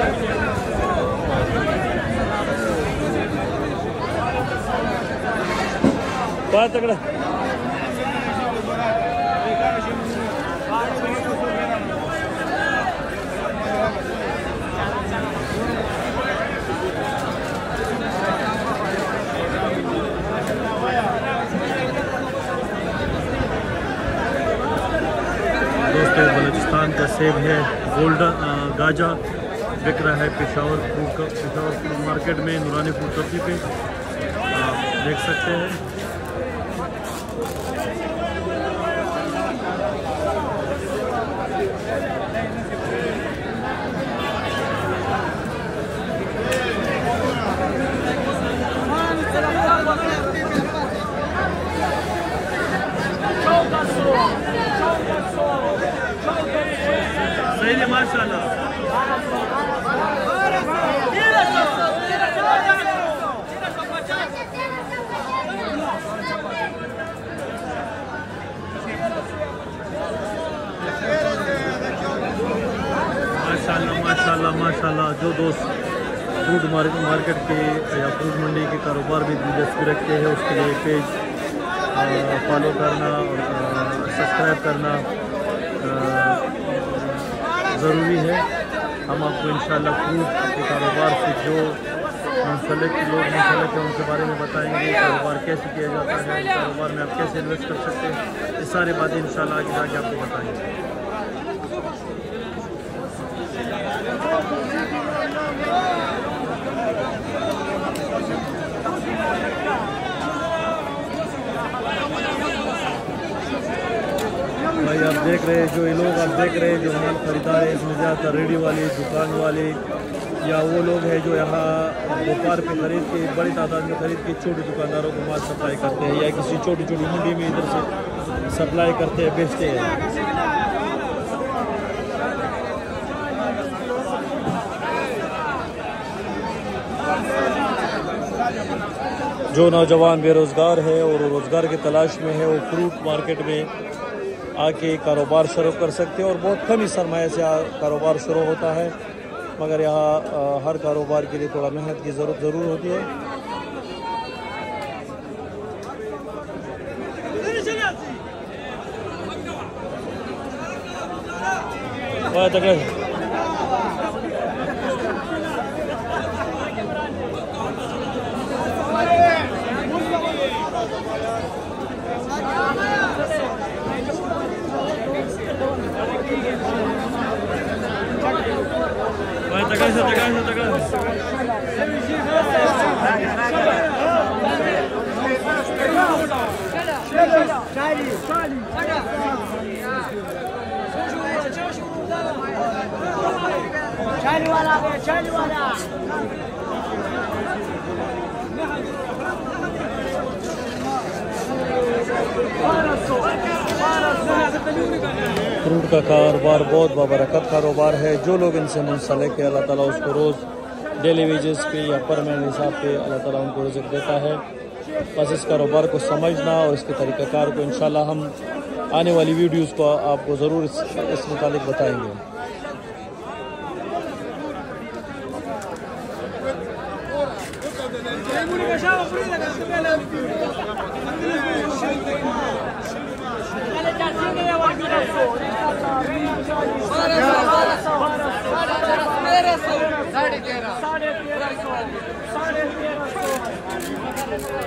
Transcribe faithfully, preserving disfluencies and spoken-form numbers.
बहुत तगड़ा। दोस्तों बलूचिस्तान का सेब है गोल्डन गाजा बिक रहा है पेशावर फूड का पेशावर फूड मार्केट में नूरानी फूड चौकी पे आप देख सकते हैं। सही है माशाल्लाह। माशाल्लाह माशाल्लाह माशाल्लाह। जो दोस्त फ्रूट मार्केट के या फ्रूट मंडी के कारोबार में दिलचस्पी रखते हैं उसके लिए पेज फॉलो करना और सब्सक्राइब करना ज़रूरी है। हम आपको इंशाल्लाह फ्रूट के कारोबार से जो मुंसलिक लोग मुंसलिक हैं उनके बारे में बताएंगे, कारोबार कैसे किया जाता है, कारोबार में आप कैसे इन्वेस्ट कर सकते हैं, ये सारी बातें इंशाल्लाह आगे जाके आपको बताएंगे। भाई आप देख रहे हैं जो ये लोग आप देख रहे हैं जो माल खरीदार है इसमें ज़्यादातर रेडी वाले दुकान वाले या वो लोग हैं जो यहाँ व्यापार पे खरीद के बड़ी तादाद में खरीद के छोटे दुकानदारों को माल सप्लाई करते हैं या किसी छोटी छोटी मंडी में इधर से सप्लाई करते हैं बेचते हैं। जो नौजवान बेरोज़गार है और रोज़गार की तलाश में है वो फ्रूट मार्केट में आके कारोबार शुरू कर सकते हैं और बहुत कम ही सरमाया से कारोबार शुरू होता है, मगर यहाँ हर कारोबार के लिए थोड़ा मेहनत की ज़रूरत ज़रूर होती है। फ्रूट का कारोबार बहुत बाबरकत कारोबार है। जो लोग इनसे मुंसलिक है अल्लाह ताला उसको रोज़ डेली वेजेस पे या परमानेंट हिसाब पे अल्लाह ताला उनको रिज़्क़ देता है। बस इस कारोबार को समझना और इसके तरीक़ाकार को इंशाल्लाह हम आने वाली वीडियोस को आपको ज़रूर इस, इस मुतालिक बताएंगे। साढ़े तेरह साढ़े तेरह सौ साढ़े तेरह सौ